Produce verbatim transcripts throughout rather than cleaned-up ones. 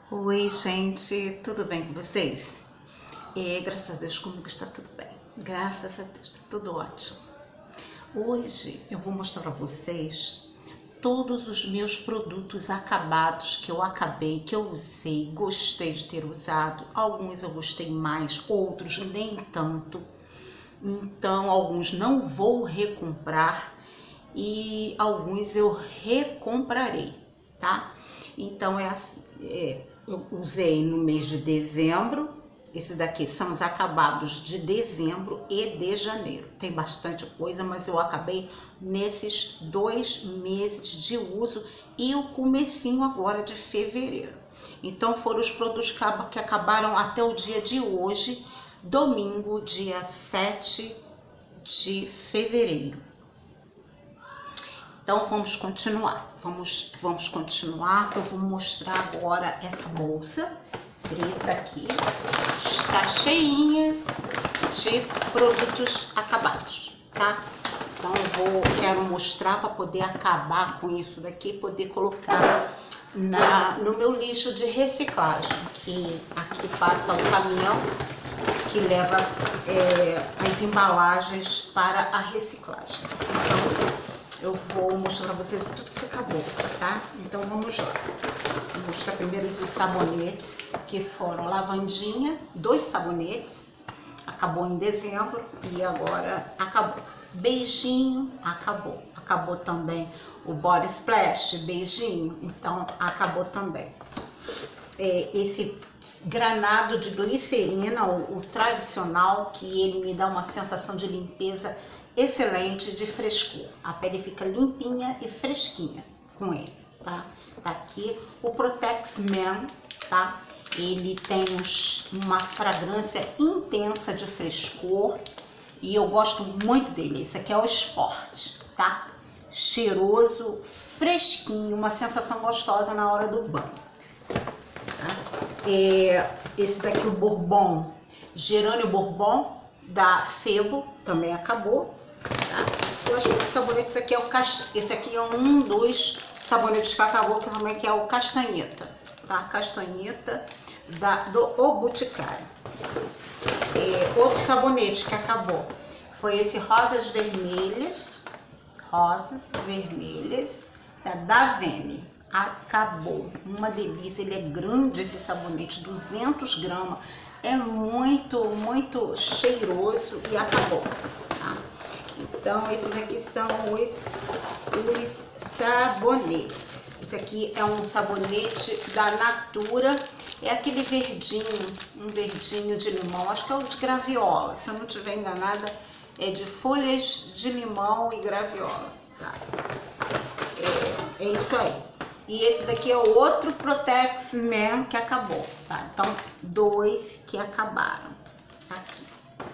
Oi, gente, tudo bem com vocês? É, graças a Deus, comigo está tudo bem. Graças a Deus, está tudo ótimo. Hoje eu vou mostrar para vocês todos os meus produtos acabados que eu acabei, que eu usei, gostei de ter usado. Alguns eu gostei mais, outros nem tanto. Então, alguns não vou recomprar e alguns eu recomprarei, tá? Então, é assim, é, eu usei no mês de dezembro. Esse daqui são os acabados de dezembro e de janeiro. Tem bastante coisa, mas eu acabei nesses dois meses de uso e o comecinho agora de fevereiro. Então foram os produtos que acabaram até o dia de hoje, domingo, dia sete de fevereiro. Então vamos continuar, vamos, vamos continuar. Eu vou mostrar agora essa bolsa preta aqui, está cheinha de produtos acabados, tá? Então eu vou, quero mostrar para poder acabar com isso daqui, poder colocar na, no meu lixo de reciclagem, que aqui passa o caminhão que leva é, as embalagens para a reciclagem. Então eu vou mostrar para vocês tudo que acabou, tá? Então vamos lá. Vou mostrar primeiro os sabonetes, que foram lavandinha, dois sabonetes, acabou em dezembro e agora acabou. Beijinho, acabou. Acabou também o Body Splash, beijinho, então acabou também. É, esse granado de glicerina, o, o tradicional, que ele me dá uma sensação de limpeza excelente, de frescor. A pele fica limpinha e fresquinha com ele, tá? Tá aqui o Protex Men, tá? Ele tem uns, uma fragrância intensa de frescor e eu gosto muito dele. Esse aqui é o Sport, tá? Cheiroso, fresquinho, uma sensação gostosa na hora do banho. Tá? É, esse daqui, o Bourbon, Gerânio Bourbon, da Febo, também acabou. Tá? Eu acho que esse sabonete, esse aqui é o cast... esse aqui é um dos sabonetes que acabou, que também que é o Castanheta, tá? Castanheta da, do O Boticário. É, outro sabonete que acabou foi esse Rosas Vermelhas, Rosas Vermelhas, da Davene. Acabou, uma delícia, ele é grande esse sabonete, duzentos gramas, é muito, muito cheiroso e acabou, tá? Então, esses aqui são os, os sabonetes. Esse aqui é um sabonete da Natura, é aquele verdinho, um verdinho de limão, acho que é o de graviola, se eu não estiver enganada, é de folhas de limão e graviola, tá? É, é isso aí. E esse daqui é o outro Protex Men que acabou, tá? Então, dois que acabaram, tá aqui.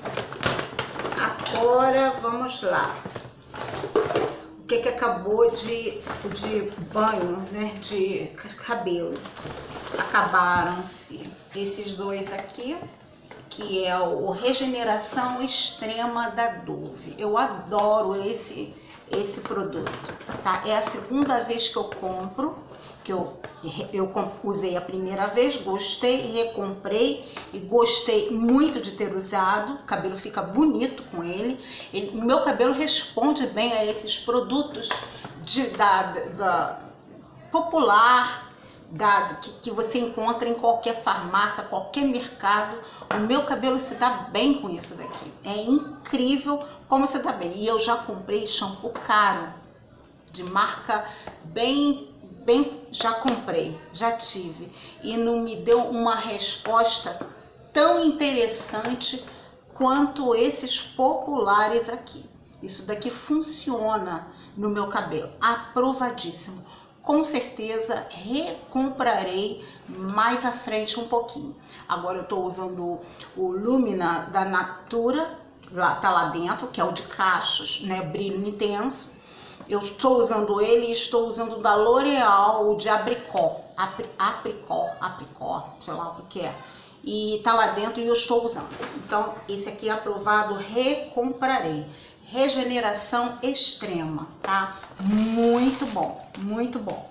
Agora, vamos lá. O que que acabou de, de banho, né? De cabelo. Acabaram-se esses dois aqui, que é o Regeneração Extrema da Dove. Eu adoro esse, esse produto, tá? É a segunda vez que eu compro, que eu, eu usei a primeira vez, gostei, recomprei e gostei muito de ter usado. O cabelo fica bonito com ele. ele o meu cabelo responde bem a esses produtos de, da, da popular, da, que, que você encontra em qualquer farmácia, qualquer mercado. O meu cabelo se dá bem com isso daqui. É incrível como se dá bem. E eu já comprei shampoo caro, de marca bem... Bem, já comprei, já tive, e não me deu uma resposta tão interessante quanto esses populares aqui. Isso daqui funciona no meu cabelo, aprovadíssimo. Com certeza recomprarei mais à frente um pouquinho. Agora eu tô usando o Lumina da Natura, lá, tá lá dentro, que é o de cachos, né, brilho intenso. Eu estou usando ele e estou usando da L'Oréal, o de abricó, apri, apricó, apricó, sei lá o que que é. E tá lá dentro e eu estou usando. Então, esse aqui é aprovado, recomprarei. Regeneração Extrema, tá? Muito bom, muito bom.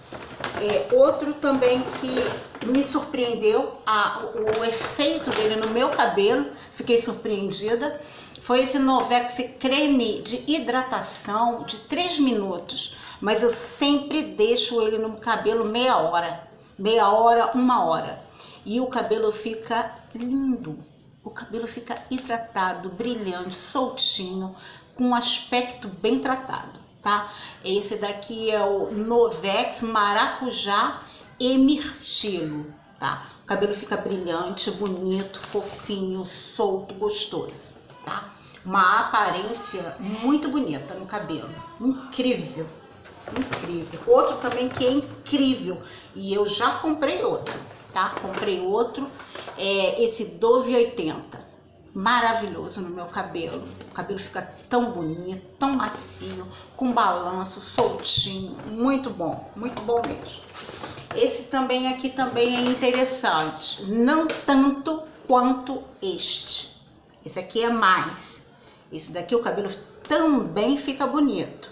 É, outro também que me surpreendeu, a, o, o efeito dele no meu cabelo, fiquei surpreendida, foi esse Novex creme de hidratação de três minutos, mas eu sempre deixo ele no cabelo meia hora, meia hora, uma hora, e o cabelo fica lindo, o cabelo fica hidratado, brilhante, soltinho, com um aspecto bem tratado, tá? Esse daqui é o Novex Maracujá e Mirtilo, tá? O cabelo fica brilhante, bonito, fofinho, solto, gostoso, tá? Uma aparência muito bonita no cabelo, incrível, incrível. Outro também que é incrível, e eu já comprei outro, tá? Comprei outro, é esse Dove oitenta. Maravilhoso no meu cabelo, o cabelo fica tão bonito, tão macio, com balanço, soltinho, muito bom, muito bom mesmo. Esse também aqui também é interessante, não tanto quanto este, esse aqui é mais, esse daqui o cabelo também fica bonito,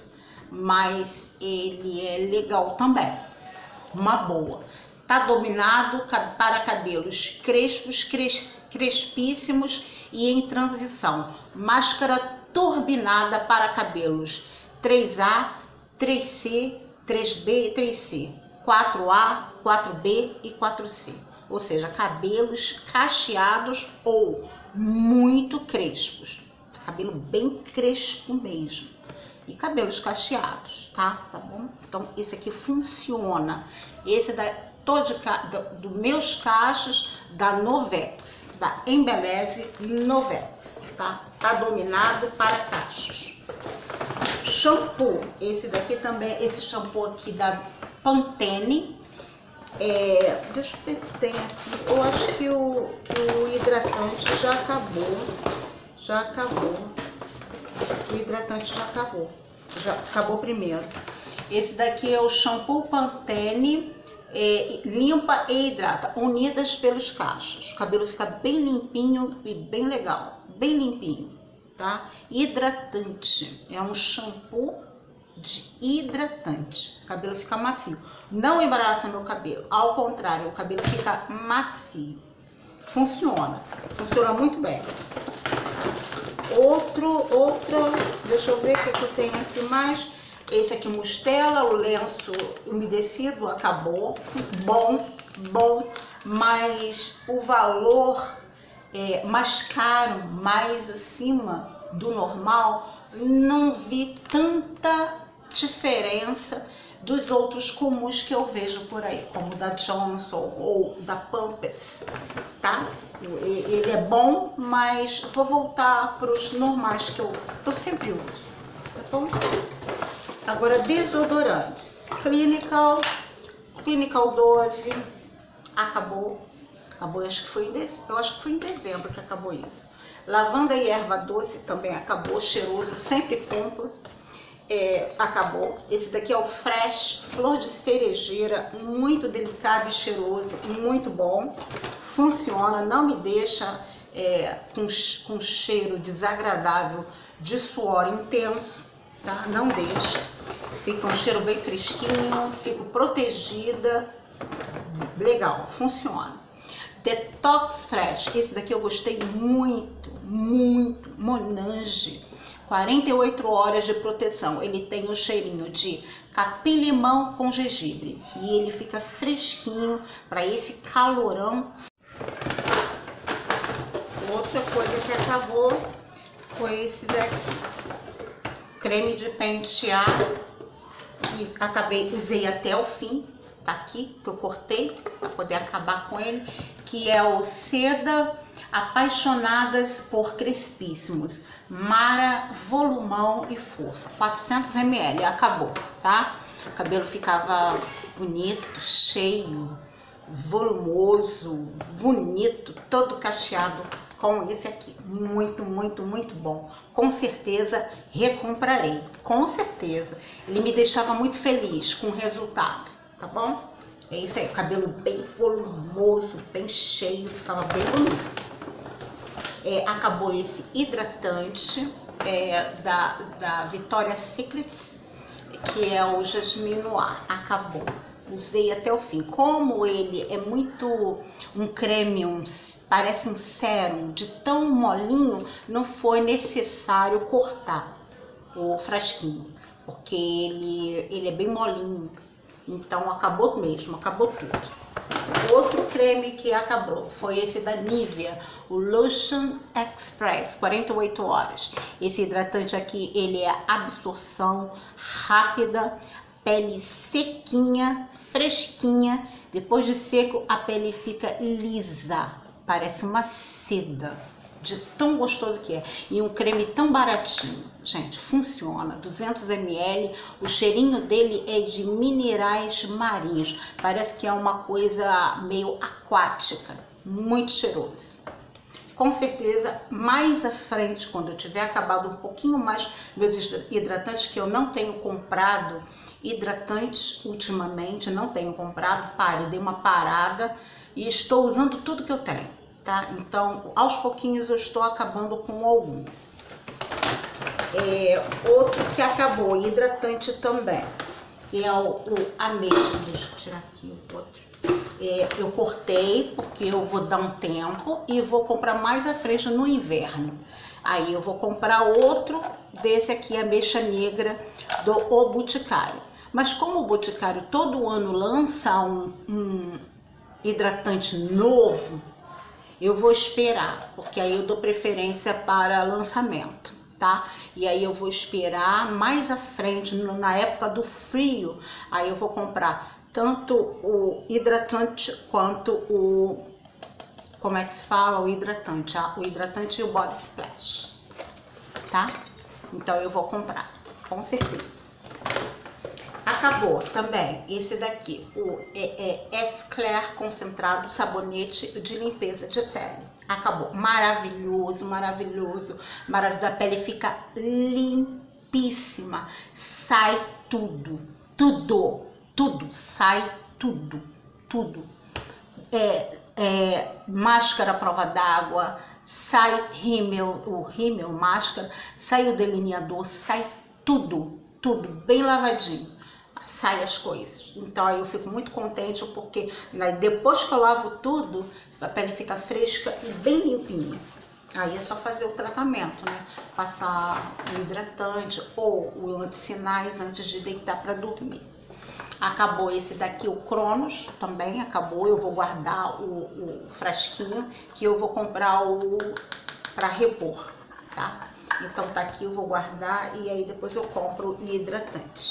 mas ele é legal também, uma boa. Tá dominado para cabelos crespos, cres, crespíssimos e em transição. Máscara turbinada para cabelos três A, três C, três B e três C, quatro A, quatro B e quatro C. Ou seja, cabelos cacheados ou muito crespos. Cabelo bem crespo mesmo. E cabelos cacheados, tá? Tá bom? Então, esse aqui funciona. Esse da tô de, do, do meus cachos da Novex, da Embeleze Novex, tá? Tá dominado para cachos. Shampoo, esse daqui também, esse shampoo aqui da Pantene, é, deixa eu ver se tem aqui, eu acho que o, que o hidratante já acabou, já acabou, o hidratante já acabou, já acabou primeiro. Esse daqui é o shampoo Pantene, É, limpa e hidrata, unidas pelos cachos. O cabelo fica bem limpinho e bem legal, bem limpinho, tá? Hidratante, é um shampoo de hidratante. O cabelo fica macio, não embaraça meu cabelo, ao contrário, o cabelo fica macio. Funciona, funciona muito bem. Outro, outro, deixa eu ver o que, que eu tenho aqui mais. Esse aqui, Mustela, o lenço umedecido, acabou. Bom, bom, mas o valor é mais caro, mais acima do normal, não vi tanta diferença dos outros comuns que eu vejo por aí, como da Johnson ou da Pampers, tá? Ele é bom, mas vou voltar para os normais que eu, que eu sempre uso, tá bom? Agora, desodorantes. Clinical, Clinical Dove, acabou. Acabou, acho que foi em dezembro, eu acho que foi em dezembro que acabou isso. Lavanda e erva doce também acabou, cheiroso, sempre compro. É, acabou. Esse daqui é o Fresh, flor de cerejeira, muito delicado e cheiroso, muito bom. Funciona, não me deixa é, com, com cheiro desagradável de suor intenso, tá? Não deixa. Fica um cheiro bem fresquinho, fico protegida, legal, funciona. Detox Fresh, esse daqui eu gostei muito, muito, Monange, quarenta e oito horas de proteção, ele tem o cheirinho de capim-limão com gengibre e ele fica fresquinho para esse calorão. Outra coisa que acabou foi esse daqui, creme de pentear, que acabei, usei até o fim, tá aqui, que eu cortei para poder acabar com ele, que é o Seda Apaixonadas por Crespíssimos, Mara, Volumão e Força, quatrocentos mililitros, acabou, tá? O cabelo ficava bonito, cheio, volumoso, bonito, todo cacheado com esse aqui, muito, muito, muito bom. Com certeza recomprarei, com certeza. Ele me deixava muito feliz com o resultado, tá bom? É isso aí, cabelo bem volumoso, bem cheio, ficava bem bonito. É, acabou esse hidratante é, da, da Victoria's Secret, que é o Jasmine Noir, acabou, usei até o fim. Como ele é muito um creme, um, parece um sérum, de tão molinho, não foi necessário cortar o frasquinho, porque ele, ele é bem molinho, então acabou mesmo, acabou tudo. Outro creme que acabou foi esse da Nivea, o Lotion Express, quarenta e oito horas. Esse hidratante aqui, ele é absorção rápida, pele sequinha, fresquinha. Depois de seco, a pele fica lisa, parece uma seda, de tão gostoso que é. E um creme tão baratinho, gente, funciona. duzentos mililitros, o cheirinho dele é de minerais marinhos, parece que é uma coisa meio aquática, muito cheiroso. Com certeza, mais à frente, quando eu tiver acabado um pouquinho mais meus hidratantes, que eu não tenho comprado hidratantes ultimamente, não tenho comprado, pare, dei uma parada e estou usando tudo que eu tenho. Tá? Então, aos pouquinhos eu estou acabando com alguns. É, outro que acabou, hidratante também, que é o, o ameixa. Deixa eu tirar aqui o outro. É, eu cortei porque eu vou dar um tempo e vou comprar mais à frente no inverno. Aí eu vou comprar outro desse aqui, ameixa negra, do O Boticário. Mas como o Boticário todo ano lança um, um hidratante novo, eu vou esperar, porque aí eu dou preferência para lançamento, tá? E aí eu vou esperar mais à frente, na época do frio, aí eu vou comprar tanto o hidratante quanto o, como é que se fala? O hidratante, ah, o hidratante e o body splash, tá? Então eu vou comprar, com certeza. Acabou também esse daqui, o é, é F Claire concentrado sabonete de limpeza de pele. Acabou, maravilhoso, maravilhoso, maravilhoso. A pele fica limpíssima, sai tudo, tudo, tudo, sai tudo, tudo. É, é, máscara à prova d'água, sai rímel, o rímel, máscara, sai o delineador, sai tudo, tudo bem lavadinho. Sai as coisas. Então aí eu fico muito contente porque né, depois que eu lavo tudo, a pele fica fresca e bem limpinha. Aí é só fazer o tratamento, né? Passar o hidratante ou o antissinais antes de deitar para dormir. Acabou esse daqui, o Cronos, também acabou. Eu vou guardar o, o frasquinho que eu vou comprar o para repor, tá? Então tá aqui, eu vou guardar e aí depois eu compro o hidratante.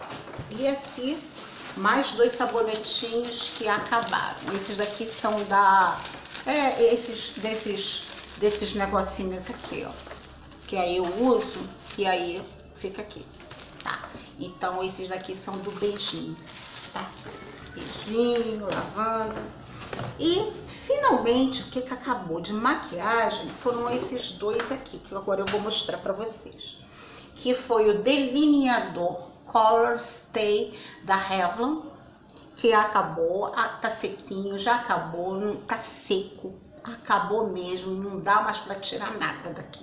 E aqui, mais dois sabonetinhos que acabaram. Esses daqui são da... É, esses, desses, desses negocinhos aqui, ó. Que aí eu uso e aí fica aqui, tá? Então, esses daqui são do beijinho, tá? Beijinho, lavanda. E, finalmente, o que que acabou de maquiagem foram esses dois aqui, que agora eu vou mostrar pra vocês. Que foi o delineador Color Stay da Revlon, que acabou, tá sequinho, já acabou, não tá seco, acabou mesmo, não dá mais pra tirar nada daqui.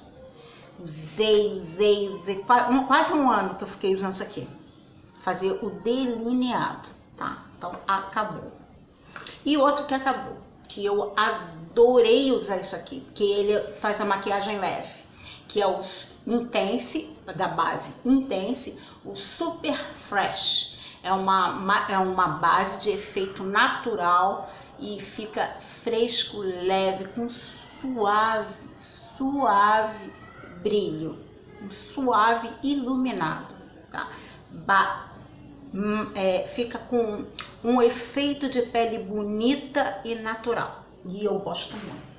Usei, usei, usei, quase um ano que eu fiquei usando isso aqui, fazer o delineado, tá? Então acabou. E outro que acabou, que eu adorei usar isso aqui, que ele faz a maquiagem leve, que é o Intense, da base Intense, o Super Fresh. É uma, é uma base de efeito natural e fica fresco, leve, com suave, suave brilho, um suave iluminado, tá? Ba é, fica com um efeito de pele bonita e natural. E eu gosto muito.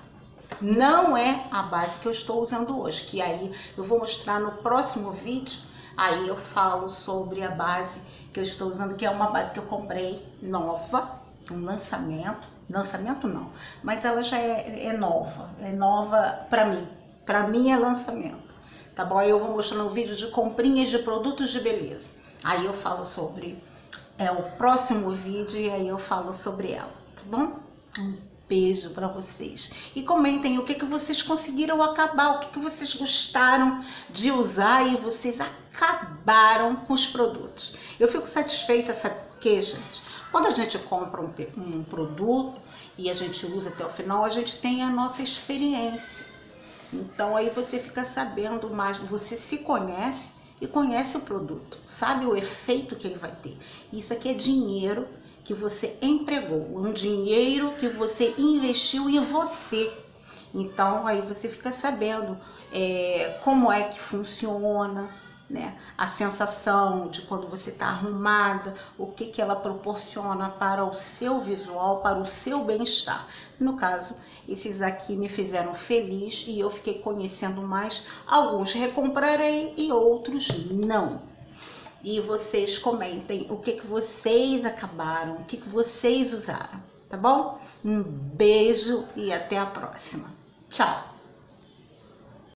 Não é a base que eu estou usando hoje, que aí eu vou mostrar no próximo vídeo, aí eu falo sobre a base que eu estou usando, que é uma base que eu comprei nova, um lançamento, lançamento não, mas ela já é, é nova, é nova pra mim, pra mim é lançamento, tá bom? Aí eu vou mostrar no vídeo de comprinhas de produtos de beleza, aí eu falo sobre, é o próximo vídeo e aí eu falo sobre ela, tá bom? Um beijo para vocês e comentem o que que vocês conseguiram acabar, o que que vocês gostaram de usar e vocês acabaram com os produtos. Eu fico satisfeita quê, gente? Quando a gente compra um, um produto e a gente usa até o final, a gente tem a nossa experiência. Então aí você fica sabendo mais, você se conhece e conhece o produto, sabe o efeito que ele vai ter. Isso aqui é dinheiro que você empregou, um dinheiro que você investiu em você. Então aí você fica sabendo é, como é que funciona, né? A sensação de quando você está arrumada, o que, que ela proporciona para o seu visual, para o seu bem-estar. No caso, esses aqui me fizeram feliz e eu fiquei conhecendo mais. Alguns recomprarei e outros não. E vocês comentem o que, que vocês acabaram, o que, que vocês usaram, tá bom? Um beijo e até a próxima. Tchau!